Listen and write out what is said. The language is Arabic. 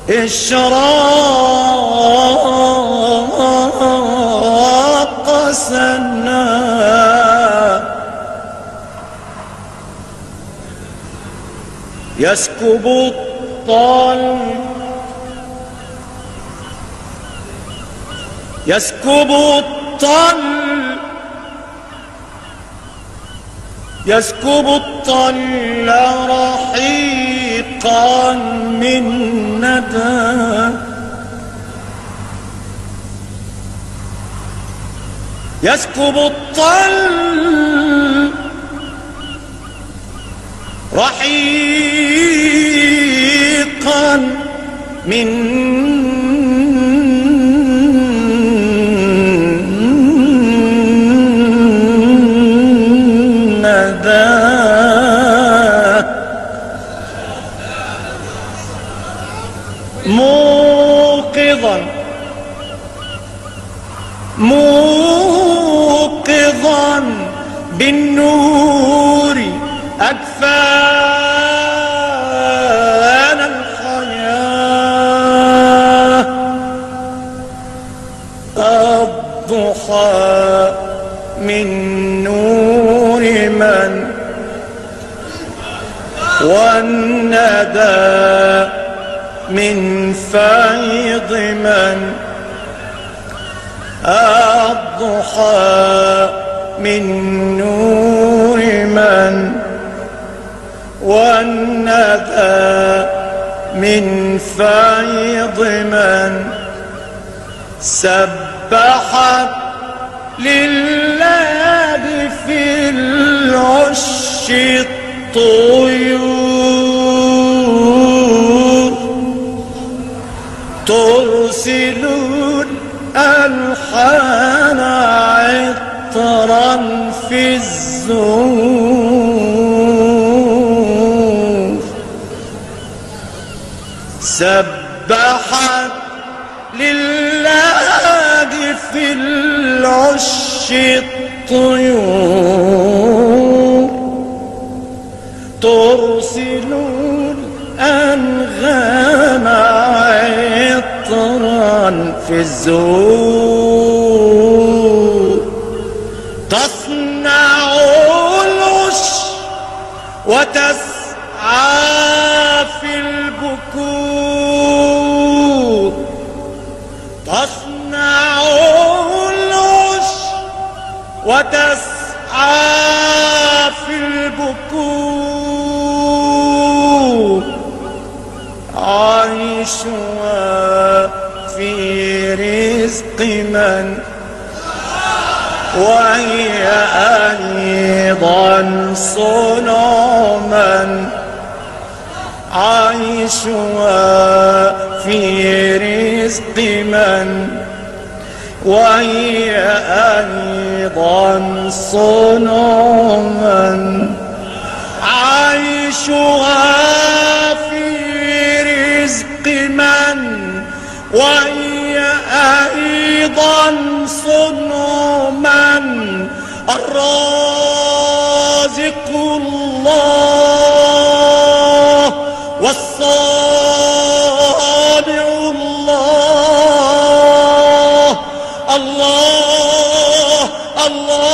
إشراق سنا يسكب الطل يسكب الطل يسكب الطل رحيقا من ندى يسكب الطل رحيقا من ندى موقظا بالنور أكفان الحياة الضحى من نور من والندى من فيض من الضحى من نور من والندى من فيض من سبحت لله في العش الطيور ترسل الألحان عطرا في الزهور سبحت لله في العش الطيور ترسل الأنغام عطرا في الزهور تصنع العش وتسعى في البكور تصنع العش وتسعى في البكور عيشها في رزق من وهي أيضا صنع من عيشها في رزق من وهي أيضا صنع من عيشها في رزق من وهي أيضا صنع من الرازق الله والصانع الله الله الله